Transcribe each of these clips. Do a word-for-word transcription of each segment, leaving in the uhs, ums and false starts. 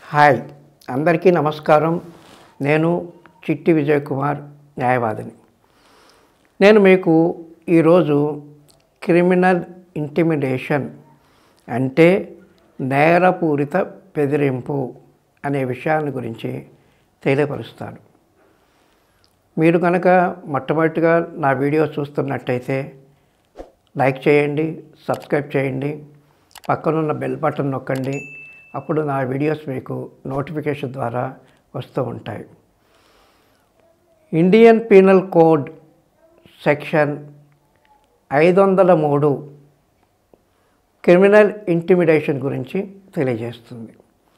Hi అందరికీ నమస్కారం. నేను చిట్టి విజయ్ కుమార్, న్యాయవాదిని. నేను మీకు ఈరోజు క్రిమినల్ ఇంటిమిడేషన్ అంటే నేరపూరిత బెదిరింపు అనే విషయాన్ని గురించి తెలియపరుస్తాను. మీరు కనుక మొట్టమొదటిగా నా వీడియో చూస్తున్నట్టయితే లైక్ చేయండి, సబ్స్క్రైబ్ చేయండి, పక్కనున్న బెల్ బటన్ నొక్కండి. అప్పుడు నా వీడియోస్ మీకు నోటిఫికేషన్ ద్వారా వస్తూ ఉంటాయి. ఇండియన్ పీనల్ కోడ్ సెక్షన్ ఐదు వందల మూడు క్రిమినల్ ఇంటిమిడేషన్ గురించి తెలియజేస్తుంది.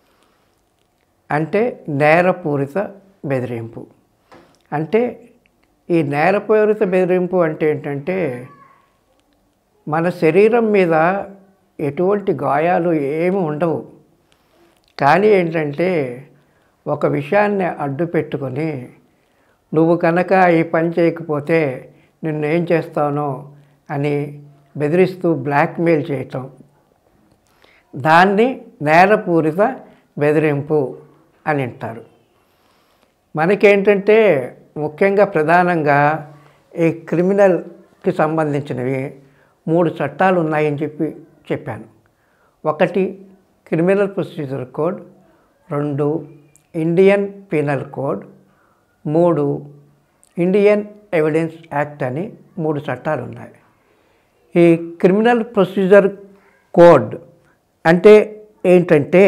అంటే నేరపూరిత బెదిరింపు. అంటే ఈ నేరపూరిత బెదిరింపు అంటే ఏంటంటే మన శరీరం మీద ఎటువంటి గాయాలు ఏమి ఉండవు, కానీ ఏంటంటే ఒక విషయాన్ని అడ్డు పెట్టుకొని నువ్వు కనుక ఈ పని చేయకపోతే నిన్ను ఏం చేస్తానో అని బెదిరిస్తూ బ్లాక్మెయిల్ చేయటం, దాన్ని నేరపూరిత బెదిరింపు అని అంటారు. మనకేంటంటే ముఖ్యంగా ప్రధానంగా ఈ క్రిమినల్కి సంబంధించినవి మూడు చట్టాలు ఉన్నాయని చెప్పి చెప్పాను. ఒకటి క్రిమినల్ ప్రొసీజర్ కోడ్, రెండు ఇండియన్ పీనల్ కోడ్, మూడు ఇండియన్ ఎవిడెన్స్ యాక్ట్ అని మూడు చట్టాలు ఉన్నాయి. ఈ క్రిమినల్ ప్రొసీజర్ కోడ్ అంటే ఏంటంటే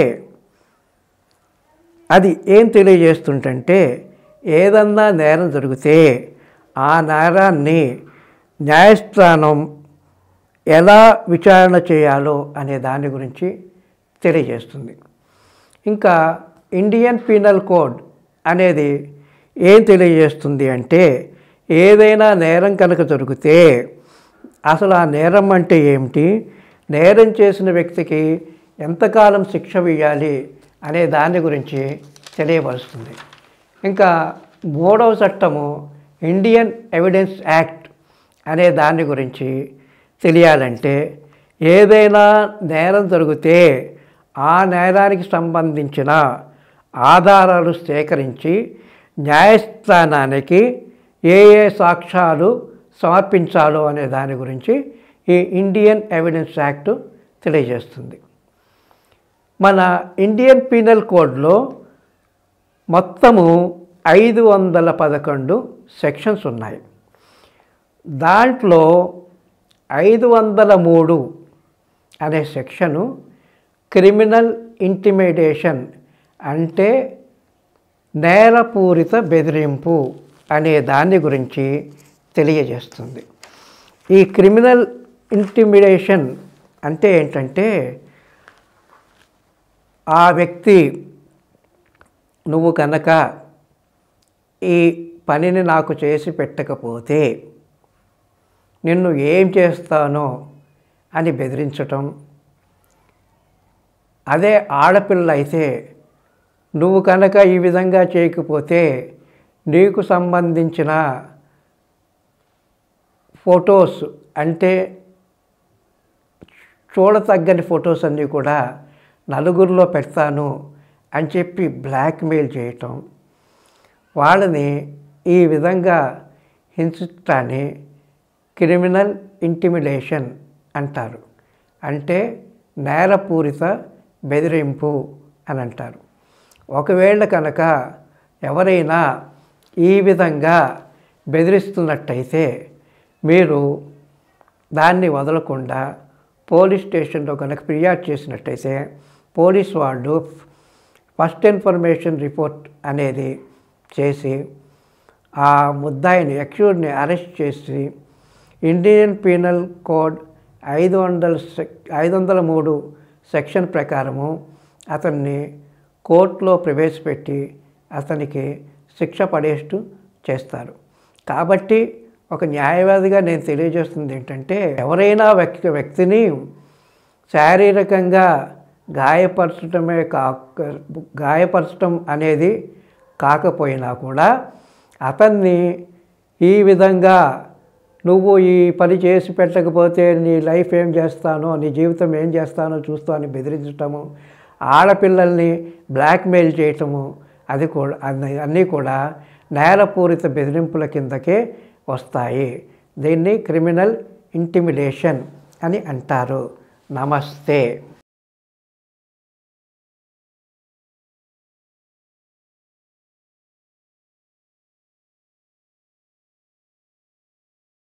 అది ఏం తెలియజేస్తుంటే ఏదన్నా నేరం జరిగితే ఆ నేరాన్ని న్యాయస్థానం ఎలా విచారణ చేయాలో అనే దాని గురించి తెలియజేస్తుంది. ఇంకా ఇండియన్ పీనల్ కోడ్ అనేది ఏం తెలియజేస్తుంది అంటే ఏదైనా నేరం కనుక జరిగితే అసలు ఆ నేరం అంటే ఏమిటి, నేరం చేసిన వ్యక్తికి ఎంతకాలం శిక్ష వేయాలి అనే దాని గురించి తెలియపరుస్తుంది. ఇంకా మూడవ చట్టము ఇండియన్ ఎవిడెన్స్ యాక్ట్ అనే దాని గురించి తెలియాలంటే ఏదైనా నేరం జరిగితే ఆ నేరానికి సంబంధించిన ఆధారాలు సేకరించి న్యాయస్థానానికి ఏ ఏ సాక్ష్యాలు సమర్పించాలో అనే దాని గురించి ఈ ఇండియన్ ఎవిడెన్స్ యాక్ట్ తెలియజేస్తుంది. మన ఇండియన్ పీనల్ కోడ్లో మొత్తము ఐదు వందల పదకొండు సెక్షన్స్ ఉన్నాయి. దాంట్లో ఐదు వందల మూడు అనే సెక్షను క్రిమినల్ ఇంటిమిడేషన్ అంటే నేరపూరిత బెదిరింపు అనే దాని గురించి తెలియజేస్తుంది. ఈ క్రిమినల్ ఇంటిమిడేషన్ అంటే ఏంటంటే ఆ వ్యక్తి నువ్వు కనుక ఈ పనిని నాకు చేసి పెట్టకపోతే నిన్ను ఏం చేస్తానో అని బెదిరించటం. అదే ఆడపిల్ల అయితే నువ్వు కనుక ఈ విధంగా చేయకపోతే నీకు సంబంధించిన ఫొటోస్ అంటే చూడతగ్గని ఫొటోస్ అన్నీ కూడా నలుగురిలో పెడతాను అని చెప్పి బ్లాక్మెయిల్ చేయటం, వాళ్ళని ఈ విధంగా హింసించటాన్ని క్రిమినల్ ఇంటిమిడేషన్ అంటారు. అంటే నేరపూరిత బెదిరింపు అని అంటారు. ఒకవేళ కనుక ఎవరైనా ఈ విధంగా బెదిరిస్తున్నట్టయితే మీరు దాన్ని వదలకుండా పోలీస్ స్టేషన్లో కనుక ఫిర్యాదు చేసినట్టయితే పోలీస్ వాళ్ళు ఫస్ట్ ఇన్ఫర్మేషన్ రిపోర్ట్ అనేది చేసి ఆ ముద్దాయిని అక్యూజ్ని అరెస్ట్ చేసి ఇండియన్ పీనల్ కోడ్ ఐదు వందల ఐదు వందల మూడు సెక్షన్ ప్రకారము అతన్ని కోర్టులో ప్రవేశపెట్టి అతనికి శిక్ష పడేస్తూ చేస్తారు. కాబట్టి ఒక న్యాయవాదిగా నేను తెలియజేస్తుంది ఏంటంటే ఎవరైనా వ్యక్తి వ్యక్తిని శారీరకంగా గాయపరచడమే కా గాయపరచడం అనేది కాకపోయినా కూడా అతన్ని ఈ విధంగా నువ్వు ఈ పని చేసి పెట్టకపోతే నీ లైఫ్ ఏం చేస్తానో, నీ జీవితం ఏం చేస్తానో చూస్తూ అని బెదిరించటము, ఆడపిల్లల్ని బ్లాక్మెయిల్ చేయటము అది కూడా అన్ని అన్నీ కూడా నేరపూరిత బెదిరింపుల కిందకే వస్తాయి. దీన్ని క్రిమినల్ ఇంటిమిడేషన్ అని అంటారు. నమస్తే.